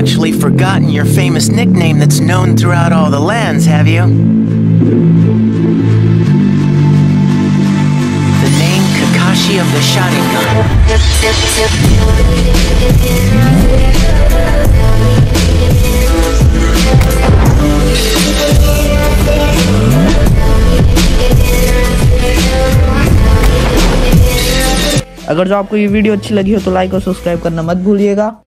eventually forgotten your famous nickname that's known throughout all the lands, have you? The name Kakashi of the Sharingan. अगर जो आपको ये video अच्छी लगी हो तो लाइक और सब्सक्राइब करना मत भूलिएगा।